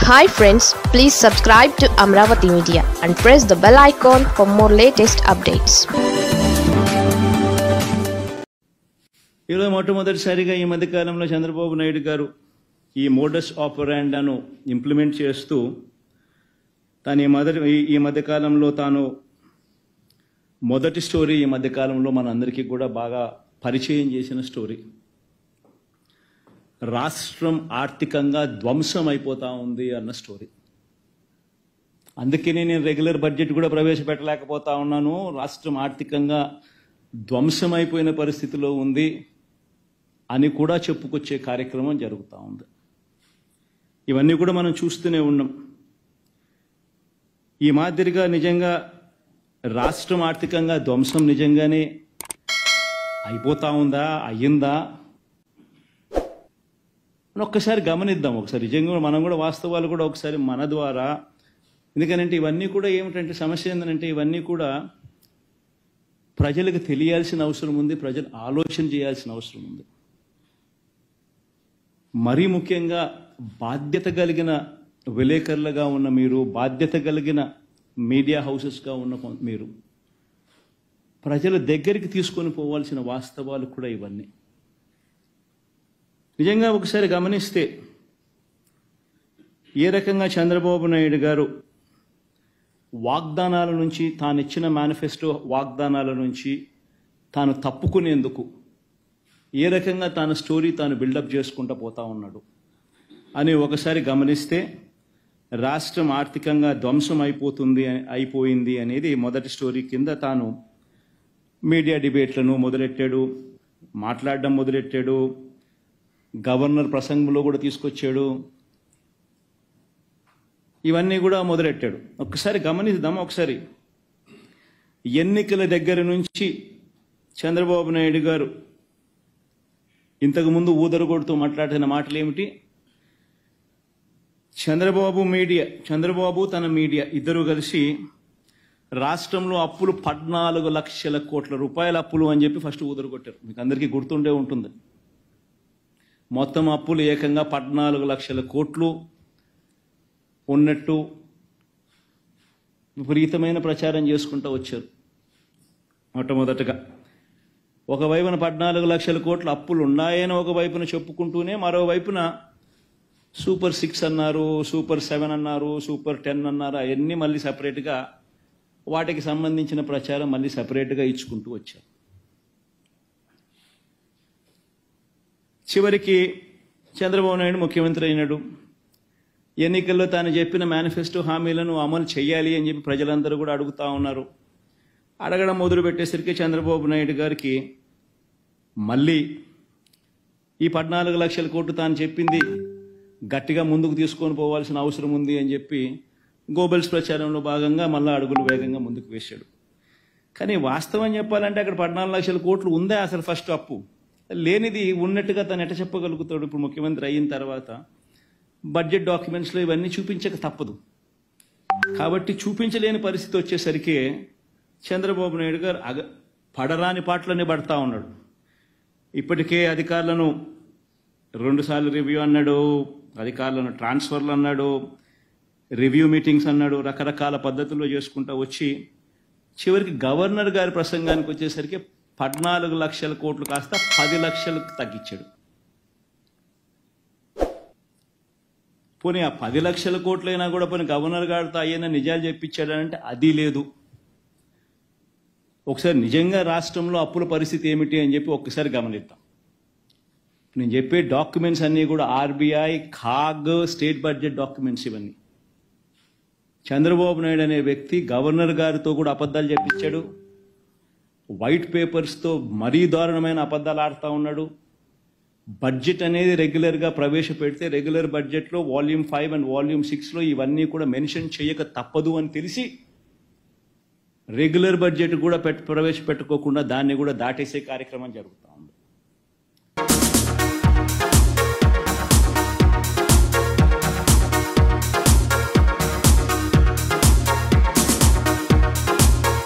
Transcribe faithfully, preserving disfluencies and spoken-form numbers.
Hi friends, please subscribe to Amravati Media and press the bell icon for more latest updates. ఈరోజు మొట్టమొదటిసారిగా ఈ మధ్యకాలంలో చంద్రబాబు నాయుడు గారు ఈ మోడస్ ఆపరాండాను ఇంప్లిమెంట్ చేస్తూ తాను ఈ మొదటి ఈ మధ్యకాలంలో తాను మొదటి స్టోరీ ఈ మధ్యకాలంలో మనందరికీ కూడా బాగా పరిచయం చేసిన స్టోరీ. రాష్ట్రం ఆర్థికంగా ధ్వంసం అయిపోతా ఉంది అన్న స్టోరీ. అందుకనే నేను రెగ్యులర్ బడ్జెట్ కూడా ప్రవేశపెట్టలేకపోతా ఉన్నాను. రాష్ట్రం ఆర్థికంగా ధ్వంసం అయిపోయిన పరిస్థితిలో ఉంది అని కూడా చెప్పుకొచ్చే కార్యక్రమం జరుగుతూ ఉంది. ఇవన్నీ కూడా మనం చూస్తూనే ఉన్నాం. ఈ మాదిరిగా నిజంగా రాష్ట్రం ఆర్థికంగా ధ్వంసం నిజంగానే అయిపోతా ఉందా, అయ్యిందా అని ఒక్కసారి గమనిద్దాం. ఒకసారి నిజంగా మనం కూడా వాస్తవాలు కూడా ఒకసారి మన ద్వారా, ఎందుకనంటే ఇవన్నీ కూడా ఏమిటంటే సమస్య ఏంటంటే ఇవన్నీ కూడా ప్రజలకు తెలియాల్సిన అవసరం ఉంది, ప్రజలు ఆలోచన చేయాల్సిన అవసరం ఉంది. మరీ ముఖ్యంగా బాధ్యత కలిగిన విలేకరులుగా ఉన్న మీరు, బాధ్యత కలిగిన మీడియా హౌసెస్గా ఉన్న మీరు ప్రజల దగ్గరికి తీసుకొని పోవాల్సిన వాస్తవాలు కూడా ఇవన్నీ. నిజంగా ఒకసారి గమనిస్తే ఏ రకంగా చంద్రబాబు నాయుడు గారు వాగ్దానాల నుంచి, తాను ఇచ్చిన మేనిఫెస్టో వాగ్దానాల నుంచి తాను తప్పుకునేందుకు ఏ రకంగా తాను స్టోరీ తాను బిల్డప్ చేసుకుంటూ పోతా ఉన్నాడు అని ఒకసారి గమనిస్తే, రాష్ట్రం ఆర్థికంగా ధ్వంసం అయిపోతుంది అయిపోయింది అనేది మొదటి స్టోరీ కింద తాను మీడియా డిబేట్లను మొదలెట్టాడు, మాట్లాడడం మొదలెట్టాడు, గవర్నర్ ప్రసంగంలో కూడా తీసుకొచ్చాడు, ఇవన్నీ కూడా మొదలెట్టాడు. ఒకసారి గమనిద్దాం. ఒకసారి ఎన్నికల దగ్గర నుంచి చంద్రబాబు నాయుడు గారు ఇంతకుముందు ఊదరగొడుతూ మాట్లాడిన మాటలు ఏమిటి? చంద్రబాబు మీడియా చంద్రబాబు తన మీడియా ఇద్దరు కలిసి రాష్ట్రంలో అప్పులు పద్నాలుగు లక్షల కోట్ల రూపాయల అప్పులు అని చెప్పి ఫస్ట్ ఊదరగొట్టారు. మీకు అందరికీ గుర్తుండే ఉంటుంది. మొత్తం అప్పులు ఏకంగా పద్నాలుగు లక్షల కోట్లు ఉన్నట్టు విపరీతమైన ప్రచారం చేసుకుంటూ వచ్చారు. మొట్టమొదటగా ఒకవైపున పద్నాలుగు లక్షల కోట్ల అప్పులు ఉన్నాయని ఒకవైపున చెప్పుకుంటూనే, మరోవైపున సూపర్ సిక్స్ అన్నారు, సూపర్ సెవెన్ అన్నారు, సూపర్ టెన్ అన్నారు. అవన్నీ మళ్ళీ సపరేట్గా వాటికి సంబంధించిన ప్రచారం మళ్ళీ సపరేట్గా ఇచ్చుకుంటూ వచ్చారు. చివరికి చంద్రబాబు నాయుడు ముఖ్యమంత్రి అయినాడు. ఎన్నికల్లో తాను చెప్పిన మేనిఫెస్టో హామీలను అమలు చేయాలి అని చెప్పి ప్రజలందరూ కూడా అడుగుతూ ఉన్నారు. అడగడం మొదలు పెట్టేసరికి చంద్రబాబు నాయుడు గారికి మళ్ళీ ఈ పద్నాలుగు లక్షల కోట్లు తాను చెప్పింది గట్టిగా ముందుకు తీసుకొని పోవాల్సిన అవసరం ఉంది అని చెప్పి గోబెల్స్ ప్రచారంలో భాగంగా మళ్ళీ అడుగులు వేగంగా ముందుకు వేశాడు. కానీ వాస్తవం చెప్పాలంటే అక్కడ పద్నాలుగు లక్షల కోట్లు ఉందా అసలు? ఫస్ట్ అప్పు లేనిది ఉన్నట్టుగా తను ఎట చెప్పగలుగుతాడు? ఇప్పుడు ముఖ్యమంత్రి అయిన తర్వాత బడ్జెట్ డాక్యుమెంట్స్లో ఇవన్నీ చూపించక తప్పదు. కాబట్టి చూపించలేని పరిస్థితి వచ్చేసరికి చంద్రబాబు నాయుడు గారు అగ పడరాని పాటలనే పడతా ఉన్నాడు. ఇప్పటికే అధికారులను రెండుసార్లు రివ్యూ అన్నాడు, అధికారులను ట్రాన్స్ఫర్లు అన్నాడు, రివ్యూ మీటింగ్స్ అన్నాడు, రకరకాల పద్ధతుల్లో చేసుకుంటూ వచ్చి చివరికి గవర్నర్ గారి ప్రసంగానికి వచ్చేసరికి పద్నాలుగు లక్షల కోట్లు కాస్త పది లక్షలకు తగ్గించాడు. పోనీ ఆ పది లక్షల కోట్లైనా కూడా పోనీ గవర్నర్ గారితో అయ్యన నిజాలు చెప్పించాడంటే అది లేదు. ఒకసారి నిజంగా రాష్ట్రంలో అప్పుల పరిస్థితి ఏమిటి అని చెప్పి ఒక్కసారి గమనిద్దాం. నేను చెప్పే డాక్యుమెంట్స్ అన్నీ కూడా RBI, CAG, state budget documents. ఇవన్నీ చంద్రబాబు నాయుడు అనే వ్యక్తి గవర్నర్ గారితో కూడా అబద్ధాలు చెప్పించాడు. వైట్ పేపర్స్తో మరీ దారుణమైన అబద్ధాలు ఆడుతూ ఉన్నాడు. బడ్జెట్ అనేది రెగ్యులర్గా ప్రవేశపెడితే రెగ్యులర్ బడ్జెట్లో వాల్యూమ్ ఫైవ్ అండ్ వాల్యూమ్ సిక్స్లో ఇవన్నీ కూడా మెన్షన్ చేయక తప్పదు అని తెలిసి రెగ్యులర్ బడ్జెట్ కూడా పెట్ ప్రవేశపెట్టుకోకుండా దాన్ని కూడా దాటేసే కార్యక్రమం జరుగుతాం.